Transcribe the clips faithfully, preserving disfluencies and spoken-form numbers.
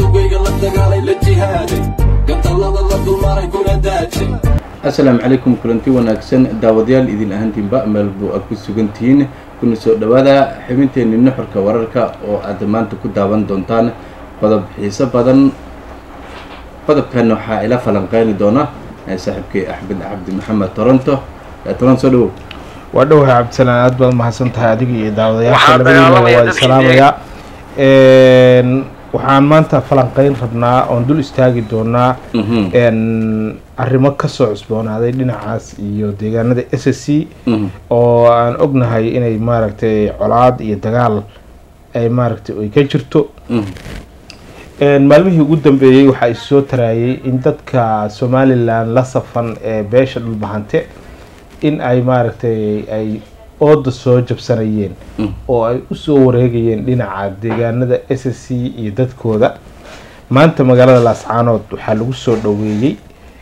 السلام عليكم كلنتي وناكسن داوديال إذن أهنتين بقى ملبو أكو سجنتين كنا سو دوادا حبينتين النحر كورركا أو أدمان تكو داوان دونتان قدب حساب بدن قدب كانوا حائلة فلنقين دونا صاحبك أحمد عبد محمد تورنتو تورنتو دو ودوه عبد السلام أدبل محسن تهاديكي داوديال كلمين والسلام يا waxaan maanta falanqeyn rabnaa oo dul istaagi doonaa een arrimo ka soo cusboonaaday dhinacaas iyo deegaanada S S C oo aan ognahay inay maaragtay colaad iyo dagaal ay maaragtay ay ka jirto een maalmihii ugu dambeeyay waxa ay soo taraayay in dadka Somaliland la safan ee beesha dhulbahante in ay maaragtay ay oo soo jabsanayeen oo ay u soo wareegayeen dhinaca deegaanada S S C iyo dadkooda maanta magaalada Laascaanood waxa lagu soo dhaweeyay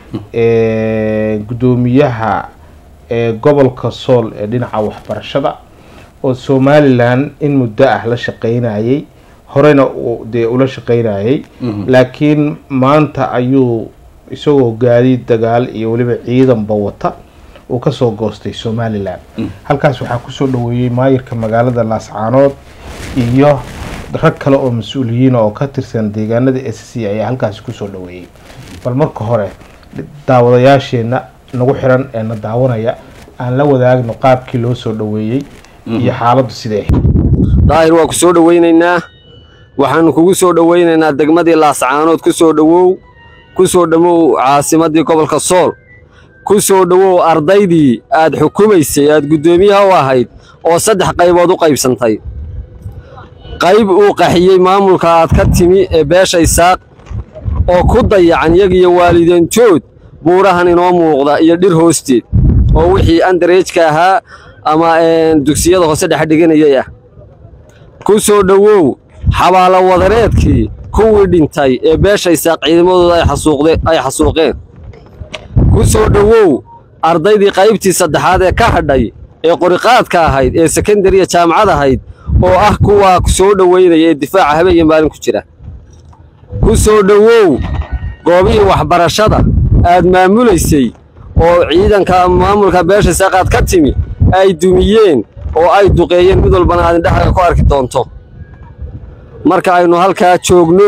ee gudoomiyaha ee gobolka Sool ee dhinaca waxbarashada oo Somaliland in muddo ah la shaqeynayay horena de ula shaqeynayay laakiin maanta ayuu isagoo gaadiid dagaal iyo waliba ciidan bawata oo ka soo goostay Somaliland halkaas waxa ku soo dhaweeyay maayirka magaalada Laascaanood iyo rag kale oo mas'uuliyiin oo ka tirsan deegaanada S S C ayaa halkaas ku soo dhaweeyay bal marka hore daawadayaasheena nagu xiran ee na daawanaya aan la wadaagno qaabkii loo soo dhaweeyay iyo xaaladdu sidee daahir waa ku soo dhaweynaynaa waxaan kugu soo dhaweynaynaa degmadii Laascaanood ku soo dhawow ku soo dhamow caasimadii gobolka Sool ku soo dhawow ardaydii aad xukumaysay aad gudoomiyaha u ahayd oo saddex qaybood u qaybsantay qayb uu qaxiyay maamulka aad ka timi ee beesha Isaaq oo ku dayacan iyagiyo waalidiintood buurahan inoo muuqda iyo dhir hoosteed oo wixii underage-ka ahaa ama dugsiyada hoose dhex dhiganayay ah ku soo dhawow xabaalo wadareedkii kuwii dhintay ee beesha Isaaq ciidamadooda ay xasuuqdeen ay xasuuqeen ku soo dhawow ardaydii qaybtii saddexaad ee ka hadhay ee qoriqaadka ahayd ee secondary jaamacad ahayd oo ah kuwa ku soo dhaweynaya ee difaaca habeen maalin ku jira ku soo dhawow goobihii waxbarashada aad maamulaysay oo ciidanka maamulka beesha Isaaq ka timi ay dumiyeen oo ay duqeeyeen mid walbana aad dhaxalka ku arki doonto marka aynu halka joogno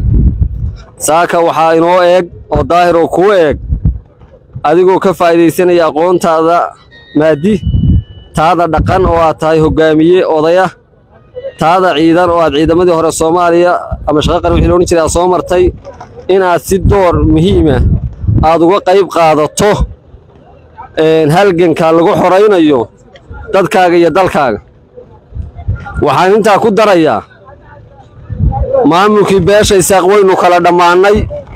saaka waxa inoo eeg oo daahir oo ku eeg adigoo ka faa'iideysanaya aqoontaada maadi taada dhaqan oo aad tahay hogaamiye odaya taada ciidan oo aad ciidamadii hore Soomaaliya ama shaqo wixii loo jiray soo martay in aad si door muhiim ah aad uga qayb qaadato een halganka lagu xoreynayo dadkaaga iyo dalkaaga waxaan inta ku darayaa maamulkii beesha Isaaq waynu kala dhamaanay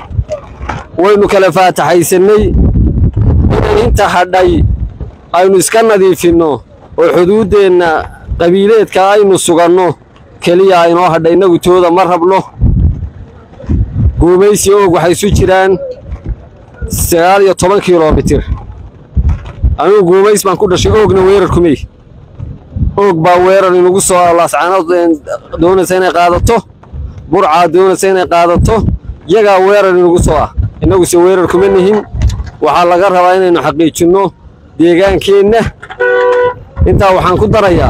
waynu kala faataxaysanay inta hadhay aynu iska nadiifino oo xuduudeena qabiileedka aynu suganno kaliya aynu hadhaynagu tooda mar rabno guumaysi oo waxay isu jiraan sagaal iyo toban kiiloomitir anigu guumays baan ku dhashay oogna weerar kumay oog baa weerar inagu soo Laascaanood doonaysa inay qaadato burca doonaysa inay qaadato yaga weerar inagu soo ah inagu si weerar kuma nihin waxa laga rabaa inaynu xaqiijino deegaankeena inta waxaan ku darayaa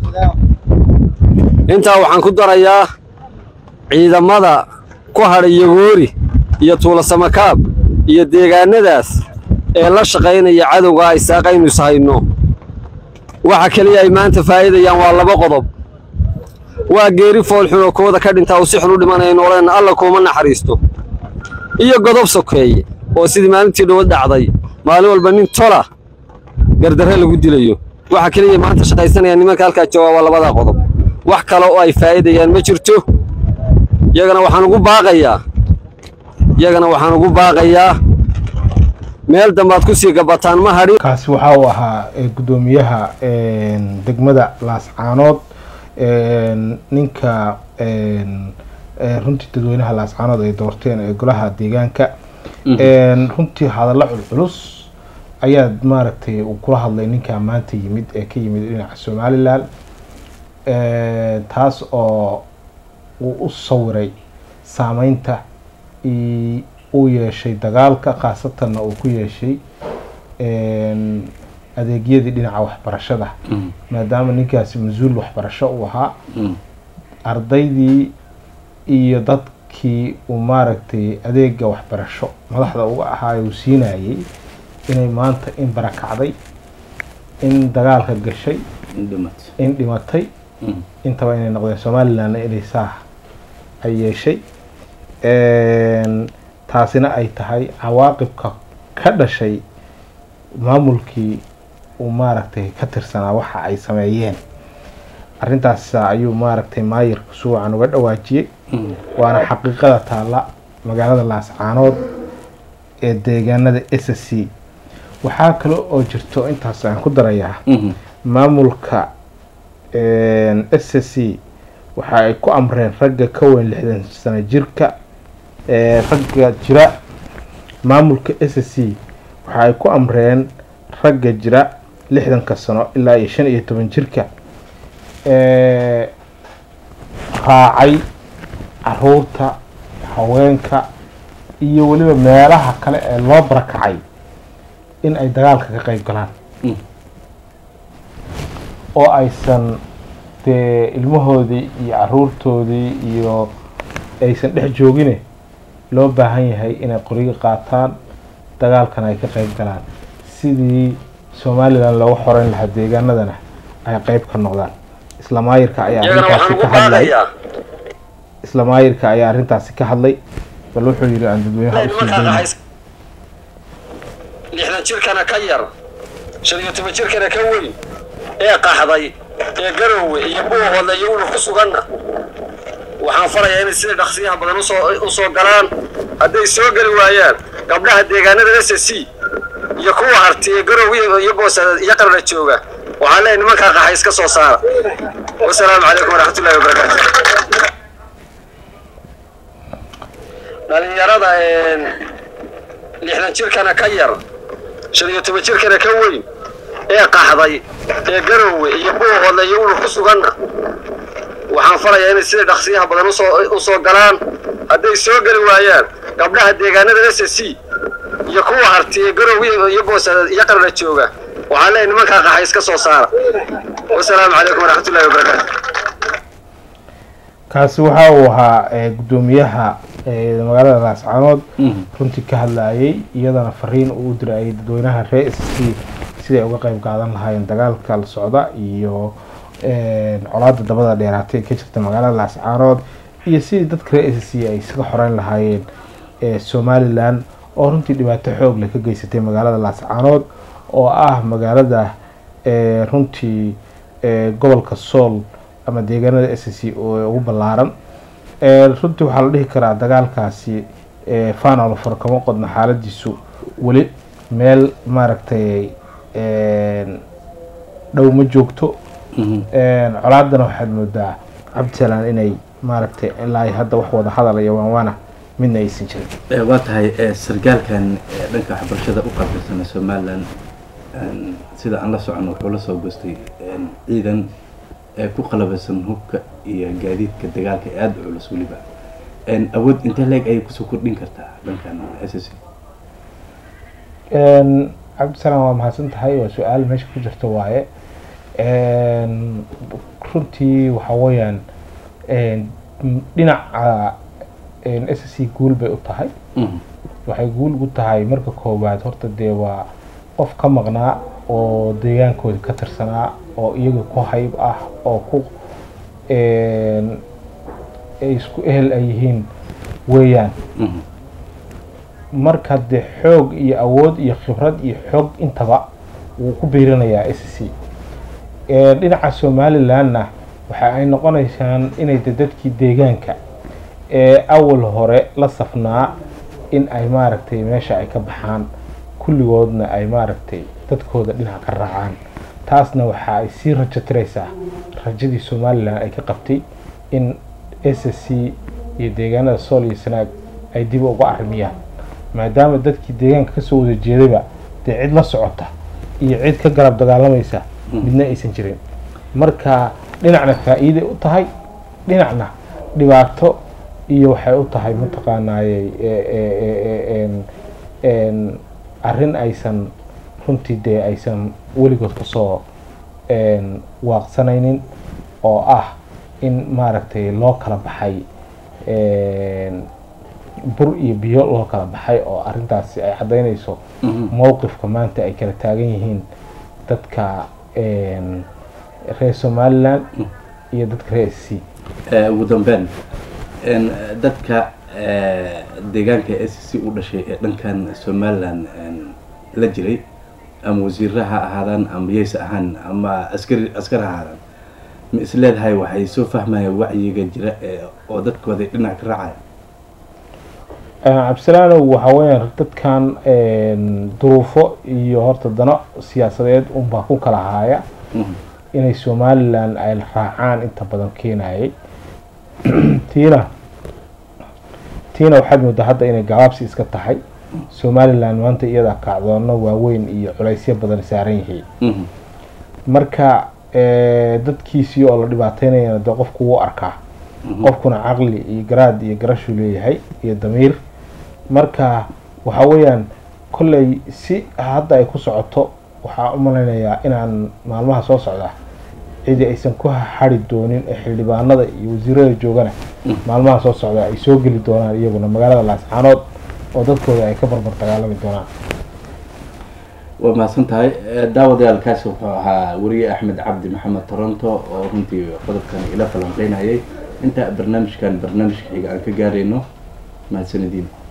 inta waxaan ku darayaa ciidamada ku hadhay Yagoori iyo Tuulo Samakaab iyo deegaanadaas ee la shaqeynaya cadawga ay saaqaynu sahayno waxa kaliya ay maanta faa'iidayaan waa laba qodob waa geeri fool xuno kooda ka dhinta oo si xun u dhimanay nooleen alla kuma naxariisto iyo godob sokeeye oo sidii maalintii dhow dhacday maalin walba nin tola gardarre lagu dilayo waxa kaliya maanta shaqaysanaya nimanka halka jooga labada qodob wax kale oo ay faa'iidayaan ma jirto iyagana waxaan ugu baaqayaa iyagana waxaan ugu baaqayaa meel dambaad ku sii gabataan ma hadhin kaasi waxa uu ahaa gudoomiyaha een degmada Laascaanood een ninka een runtii dadweynaha Laascaanood ay doorteen ee golaha deegaanka een runtii hadallo culus ayaa maaragtay uu kula hadlay ninka maanta yimid ee ka yimid dhinaca Somaliland ee taas oo uu u sawiray saameynta uu yeeshay dagaalka khaasatanna uu ku yeeshay adeegyadii dhinaca waxbarashada maadaama ninkaasi mas-uul waxbarasho uu ahaa ardaydii iyo dadkii uu maaragtay adeega waxbarasho madaxda uga ahaa uu siinayay inay maanta in barakacday in dagaalka gashay in dhimatay intaba inay noqdeen somalilandna inay saa ay yeeshay taasina ay tahay cawaaqibka ka dhashay maamulkii uu maaragtay ka tirsanaa waxa ay sameeyeen arrintaas ayuu maaragtay maayirka suucan uga dhawaajiyey waana xaqiiqada taala magaalada Laascaanood ee deegaanada S C waxaa kale oo jirto intaas aan ku darayaa maamulka S C waxa ay ku amreen ragga ka weyn lixdan sano jirka ee ragga jira maamulka S C waxa ay ku amreen ragga jira lixdan ka sano ilaa iyo shan iyo toban jirka ee raacay caruurta haweenka iyo waliba meelaha kale ee loo barakacay in ay dagaalka ka qayb galaan oo aysan de ilmahoodii iyo caruurtoodii iyo aysan dhex joogine loo baahan yahay inay qoriga qaataan dagaalkan ay ka qayb galaan sidii Somaliland looga xoreyn lahaa deegaanadana ay qayb ka noqdaan isla maayirka ayaa arrintaasi ka hadlay isla maayirka ayaa arrintaasi ka hadlay bal wuxuu yiri aan dadweynaha u soo deynay lixdan jirkana ka yar shan iyo toban jirkana ka weyn ee qaxday ee garowe iyo buuhooda iyo uu ku suganna waxaan farayaa in sida dhaqsiyaha badan u soo u soo galaan haday soo gali waayaan gabdhaha deegaanada S C iyo kuwa hartiye garowe iyo boosada iyo qarna jooga waxaan leeyahay nimanka qaxay iska soo saara wassalaamu calaykum waraxmatullaahi wabarakaatuh dhalinyarada ee lixdan jirkana ka yar shan iyo toban jirkana ka weyn ee qaxday ee garowe iyo buuhooda iyo uu ku suganna waxaan farayaa in sida dhaqsiyaha badan u soo u soo galaan haday soo gali waayaan gabdhaha deegaanada S C iyo kuwa hartiye garowe iyo boosada iyo qarna jooga waxaan leeyahay nimanka qaxay iska soo saara wassalaamu calaykum waraxmatullaahi wabarakaatuh kaasi waxa uu ahaa gudoomiyaha magaalada Laascaanood runtii ka hadlayay iyadana fariin uu u diray dadweynaha reer S C sidii uga qayb qaadan lahaayeen dagaalka la socda iyo ee colaadda dabada dheeraatay ka jirta magaalada Laascaanood iyo sidii dadka reer S C ay isaga xoreyn lahaayeen ee Somaliland oo runtii dhibaato xoog leh ka geysatay magaalada Laascaanood oo ah magaalada ee runtii ee gobolka Sool ama deegaanada S C oo ugu ballaaran ee runtii waxa la dhihi karaa dagaalkaasi ee faanal farkamo qodna xaaladiisu wali meel maaragtay ee dhow ma joogto ee colaadana waxaad moodaa cabdisalaan inay maaragtay ilaa hadda wax wada hadal iyo waana midna aysan jirin ee waa tahay sargaalkan dhanka waxbarashada u qaybsan Somaliland sida aan la socono wuxuu la soo goostay ciidan ee ku qalabsan hubka iyo gaadiidka dagaalka aad u culus waliba een awood inta leeg ay ku soo kordhin kartaa dhankan S C een cabdisalaan waa mahadsan tahay waa su'aal meesha ku jirto waaye een runtii waxa weeyaan een dhinaca een S C guul bay u tahay waxay guul u tahay marka koobaad horta dee waa qof ka maqnaa oo deegaankooda ka tirsanaa oo iyaga ku hayb ah oo ku een ay isku ehel ay yihiin weeyaan marka de xoog iyo awood iyo khibrad iyo xoog intaba uu ku biirinayaa S C ee dhinaca Somalilandna waxa ay noqonaysaan inay dadkii deegaanka ee awal hore la safnaa in ay maaragtay meesha ay ka baxaan kulligoodna ay maaragtay dadkooda dhinaca ka raacaan taasna waxa ay sii rajo tiraysaa rajadii Somaliland ay ka qabtay in S C iyo deegaanada Sool iyo Sanaag ay dib uga arrimiyaan maadaama dadkii deegaanka ka soo wada jeedayba dee cid la socota iyo cid ka garab dagaalamaysa midna aysan jirin marka dhinacna faa'iido u tahay dhinacna dhibaato iyo waxay u tahay mataqaanaayey arrin aysan runtii dee aysan weligood kasoo waaqsanaynin oo ah in maaragtay loo kala baxay bur iyo biyo loo kala baxay oo arrintaasi ay caddaynayso mowqifka maanta ay kala taagan yihiin dadka reer somaliland iyo dadka reer s c. ugu dambeyn dadka deegaanka s c u dhashay ee dhankan somaliland la jiray ama wasiirra ha ahaadaan ama yeysa ahaan ama askari askar ha ahaadaan ma is leedahay waxay soo fahmayaan wacyiga jira oo dadkooda dhinac ka raacaya? cabdisalaanow waxa weeyaan dadkan duruufo iyo horta dano siyaasadeed unbaa ku kala haaya inay somaliland ay raacaan inta badan keenayay tiina tiina waxaad moodaa hadda inay gabaabsi iska tahay. somaliland maanta iyada kacdoono waaweyn iyo culaysyo badan saaran yihiin marka dadkiisii oo la dhibaataynayana dee qofku wuu arkaa qofkuna caqli iyo garaad iyo garashuu leeyahay iyo damiir marka waxa weeyaan kolley si hadda ay ku socoto waxaa u malaynayaa inaan maalmaha soo socda cidi aysan ku xari doonin ee xildhibaanada iyo wasiirada joogana maalmaha soo socda ay soo geli doonaan iyaguna magaalada laascaanood oo dadkooda ay ka barbar dagaalami doonaan. waa mahadsan tahay daawadayaalkaasi wuxuu ahaa wariye axmed cabdi maxamed toronto oo runtii qodobkan ila falanqeynayay inta barnaamijkan barnaamijka xiga aan ka gaarayno mahadsanidin.